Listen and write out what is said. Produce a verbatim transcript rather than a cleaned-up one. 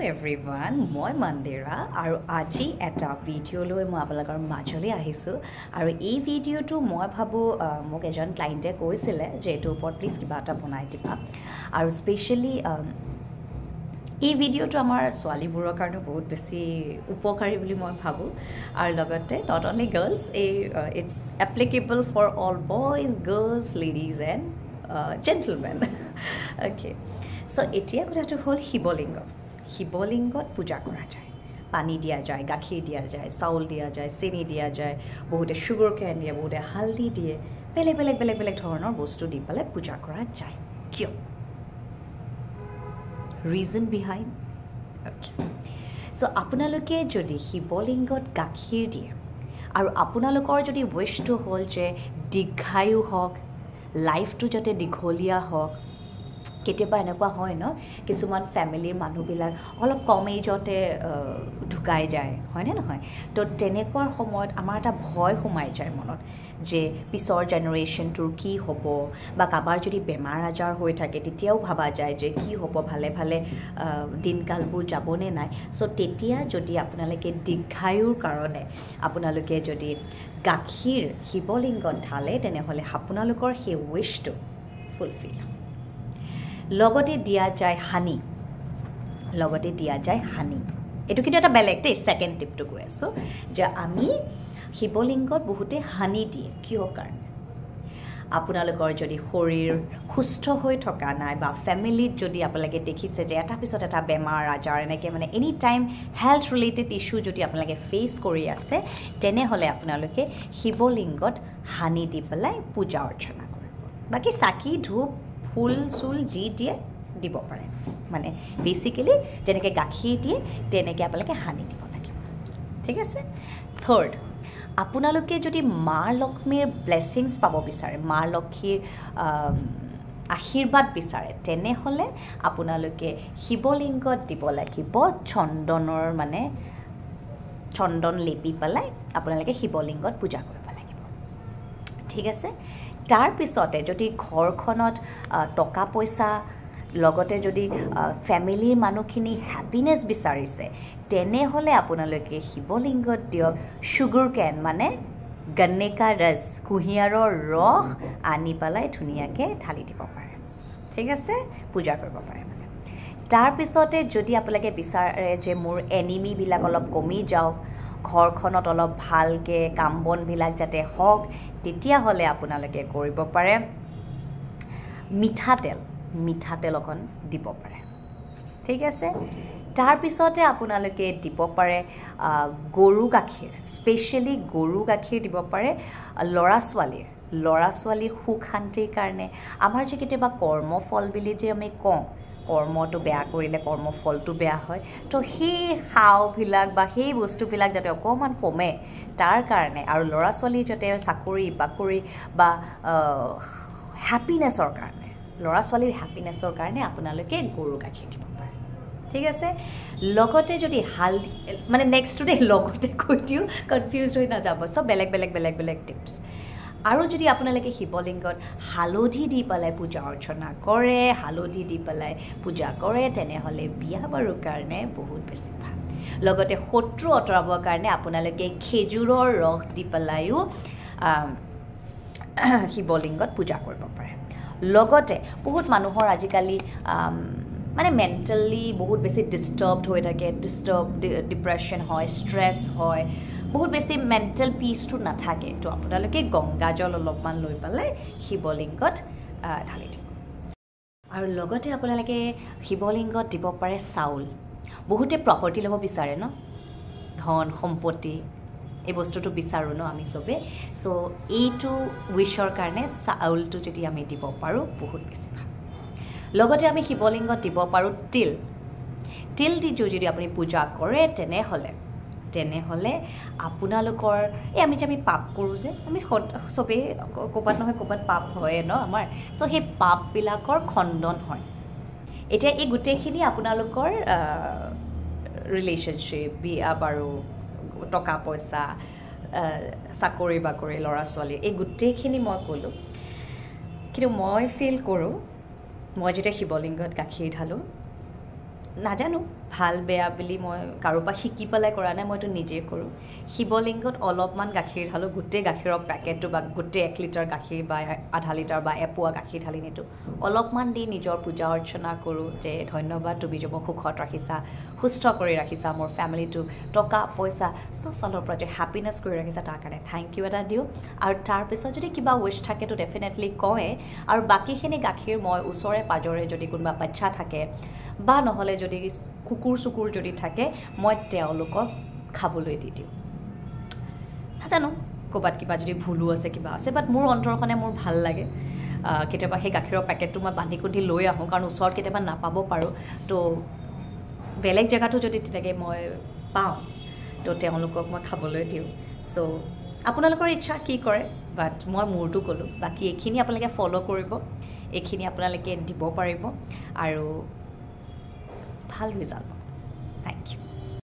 everyone, মই মন্দিৰা আৰু আজি এটা ভিডিঅ' লৈ মই আপোনালোকৰ মাজলৈ আহিছোঁ আৰু এই ভিডিঅ'টো মই ভাবোঁ মোক এজন ক্লায়েণ্টে কৈছিলে যে এইটোৰ ওপৰত প্লিজ কিবা এটা বনাই দিবা আৰু স্পেচিয়েলি এই ভিডিঅ'টো আমাৰ ছোৱালীবোৰৰ কাৰণে বহুত বেছি উপকাৰী বুলি মই ভাবোঁ আৰু লগতে নট অনলি গাৰ্লছ এই it's applicable for all boys girls ladies and gentlemen okay so এতিয়া কথাটো হ'ল শিৱলিংগ শিৱলিংগত পূজা কৰা যায় পানী দিয়া যায় গাখীৰ দিয়া যায় চাউল দিয়া যায় চেনি দিয়া যায় বহুতে চুগাৰ কেন দিয়ে বহুতে হালধি দিয়ে বেলেগ বেলেগ বেলেগ বেলেগ ধৰণৰ বস্তু দি পেলাই পূজা কৰা যায় কিয় ৰিজন বিহাইণ্ড অ'কে সো আপোনালোকে যদি শিৱলিংগত গাখীৰ দিয়ে আৰু আপোনালোকৰ যদি উইচটো হ'ল যে দীৰ্ঘায়ু হওক লাইফটো যাতে দীঘলীয়া হওক কেতিয়াবা এনেকুৱা হয় ন কিছুমান ফেমিলিৰ মানুহবিলাক অলপ কম এজতে ঢুকাই যায় হয়নে নহয় তো তেনেকুৱাৰ সময়ত আমাৰ এটা ভয় সোমাই যায় মনত যে পিছৰ জেনেৰেশ্যনটোৰ কি হ'ব বা কাৰোবাৰ যদি বেমাৰ আজাৰ হৈ থাকে তেতিয়াও ভাবা যায় যে কি হ'ব ভালে ভালে দিনকালবোৰ যাবনে নাই চ' তেতিয়া যদি আপোনালোকে দীৰ্ঘায়ুৰ কাৰণে আপোনালোকে যদি গাখীৰ শিৱলিংগত ঢালে তেনেহ'লে আপোনালোকৰ সেই উইচটো ফুলফিল লগতে দিয়া যায় হানি লগতে দিয়া যায় হানি এইটো কিন্তু এটা বেলেগ দেই ছেকেণ্ড টিপটো কৈ আছোঁ যে আমি শিৱলিংগত বহুতে হানি দিয়ে কিয় কাৰণে আপোনালোকৰ যদি শৰীৰ সুস্থ হৈ থকা নাই বা ফেমিলিত যদি আপোনালোকে দেখিছে যে এটা পিছত এটা বেমাৰ আজাৰ এনেকৈ মানে any time health related issue যদি আপোনালোকে ফেচ কৰি আছে তেনেহ'লে আপোনালোকে শিৱলিংগত হানি দি পেলাই পূজা অৰ্চনা কৰিব বাকী চাকি ধূপ ফুল চুল যি দিয়ে দিব পাৰে মানে বেচিকেলি যেনেকৈ গাখীৰ দিয়ে তেনেকৈ আপোনালোকে হানি দিব লাগিব ঠিক আছে থাৰ্ড আপোনালোকে যদি মা লক্ষ্মীৰ ব্লেছিংছ পাব বিচাৰে মা লক্ষ্মীৰ আশীৰ্বাদ বিচাৰে তেনেহ'লে আপোনালোকে শিৱলিংগত দিব লাগিব চন্দনৰ মানে চন্দন লেপি পেলাই আপোনালোকে শিৱলিংগত পূজা কৰিব লাগিব ঠিক আছে তাৰপিছতে যদি ঘৰখনত টকা পইচা লগতে যদি ফেমিলিৰ মানুহখিনি হেপিনেছ বিচাৰিছে তেনেহ'লে আপোনালোকে শিৱলিংগত দিয়ক চুগাৰ কেন মানে গন্নে কা ৰস কুঁহিয়াৰৰ ৰস আনি পেলাই ধুনীয়াকৈ ঢালি দিব পাৰে ঠিক আছে পূজা কৰিব পাৰে মানে তাৰপিছতে যদি আপোনালোকে বিচাৰে যে মোৰ এনিমিবিলাক অলপ কমি যাওক ঘৰখনত অলপ ভালকৈ কাম বনবিলাক যাতে হওক তেতিয়াহ'লে আপোনালোকে কৰিব পাৰে মিঠাতেল মিঠাতেল অকণ দিব পাৰে ঠিক আছে তাৰপিছতে আপোনালোকে দিব পাৰে গৰু গাখীৰ স্পেচিয়েলি গৰু গাখীৰ দিব পাৰে ল'ৰা ছোৱালীৰ ল'ৰা ছোৱালীৰ সুখ শান্তিৰ কাৰণে আমাৰ যে কেতিয়াবা কৰ্মফল বুলি যে আমি কওঁ কৰ্মটো বেয়া কৰিলে কৰ্মফলটো বেয়া হয় তো সেই খাওবিলাক বা সেই বস্তুবিলাক যাতে অকণমান কমে তাৰ কাৰণে আৰু ল'ৰা ছোৱালী যাতে চাকৰি বাকৰি বা হেপিনেছৰ কাৰণে ল'ৰা ছোৱালীৰ হেপিনেছৰ কাৰণে আপোনালোকে গৰু গাখীৰ দিব পাৰে ঠিক আছে লগতে যদি হালধি মানে নেক্সটটো দেই লগতে কৈ দিওঁ কনফিউজ হৈ নাযাব চব বেলেগ বেলেগ বেলেগ বেলেগ টিপছ আৰু যদি আপোনালোকে শিৱলিংগত হালধি দি পেলাই পূজা অৰ্চনা কৰে হালধি দি পেলাই পূজা কৰে তেনেহ'লে বিয়া বাৰুৰ কাৰণে বহুত বেছি ভাল লগতে শত্ৰু আঁতৰাবৰ কাৰণে আপোনালোকে খেজুৰৰ ৰস দি পেলাইও শিৱলিংগত পূজা কৰিব পাৰে লগতে বহুত মানুহৰ আজিকালি মানে মেণ্টেলি বহুত বেছি ডিষ্টাৰ্বড হৈ থাকে ডিষ্টাৰ্ব ডিপ্ৰেশ্যন হয় ষ্ট্ৰেছ হয় বহুত বেছি মেণ্টেল পিচটো নাথাকে তো আপোনালোকে গংগাজল অলপমান লৈ পেলাই শিৱলিংগত ঢালি দিব আৰু লগতে আপোনালোকে শিৱলিংগত দিব পাৰে চাউল বহুতে প্ৰপাৰ্টি ল'ব বিচাৰে ন ধন সম্পত্তি এই বস্তুটো বিচাৰোঁ ন আমি চবে চ' এইটো উইচৰ কাৰণে চাউলটো যদি আমি দিব পাৰোঁ বহুত বেছি ভাল লগতে আমি শিৱলিংগত দিব পাৰোঁ তিল তিল দি যদি আপুনি পূজা কৰে তেনেহ'লে তেনেহ'লে আপোনালোকৰ এই আমি যে আমি পাপ কৰোঁ যে আমি চবেই ক'ৰবাত নহয় ক'ৰবাত পাপ হয়ে ন আমাৰ চ' সেই পাপবিলাকৰ খণ্ডন হয় এতিয়া এই গোটেইখিনি আপোনালোকৰ ৰিলেশ্যনশ্বিপ বিয়া বাৰু টকা পইচা চাকৰি বাকৰি ল'ৰা ছোৱালী এই গোটেইখিনি মই ক'লোঁ কিন্তু মই ফিল কৰোঁ মই যেতিয়া শিৱলিংগত গাখীৰ ঢালোঁ নাজানো ভাল বেয়া বুলি মই কাৰোৰ পৰা শিকি পেলাই কৰা নাই, মইতো নিজে কৰোঁ। শিৱলিংগত অলপমান গাখীৰ ঢালোঁ, গোটেই গাখীৰৰ পেকেটটো বা গোটেই এক লিটাৰ গাখীৰ বা আধা লিটাৰ বা এপোৱা গাখীৰ ঢালি নিদিওঁ, অলপমান দি নিজৰ পূজা অৰ্চনা কৰোঁ যে ধন্যবাদ তুমি যে মোক সুখত ৰাখিছা, সুস্থ কৰি ৰাখিছা, মোৰ ফেমিলিটো টকা পইচা চব ফালৰ পৰা যে হেপিনেছ কৰি ৰাখিছা তাৰ কাৰণে থেংক ইউ এটা দিওঁ। আৰু তাৰপিছত যদি কিবা উইচ থাকেতো ডেফিনেটলি কওঁৱে। আৰু বাকীখিনি গাখীৰ মই ওচৰে পাজৰে যদি কোনোবা বাচ্চা থাকে বা নহ'লে যদি কুকুৰ চুকুৰ যদি থাকে মই তেওঁলোকক খাবলৈ দি দিওঁ। নাজানো ক'ৰবাত কিবা যদি ভুলো আছে কিবা আছে, বাট মোৰ অন্তৰখনে মোৰ ভাল লাগে। কেতিয়াবা সেই গাখীৰৰ পেকেটটো মই বান্ধি কুন্ধি লৈ আহোঁ, কাৰণ ওচৰত কেতিয়াবা নাপাব পাৰোঁ, তো বেলেগ জেগাতো যদি তেনেকৈ মই পাওঁ তো তেওঁলোকক মই খাবলৈ দিওঁ। চ' আপোনালোকৰ ইচ্ছা কি কৰে, বাট মই মোৰটো ক'লোঁ। বাকী এইখিনি আপোনালোকে ফ'ল' কৰিব, এইখিনি আপোনালোকে দিব পাৰিব আৰু ভাল ৰিজাল্ট। Thank U.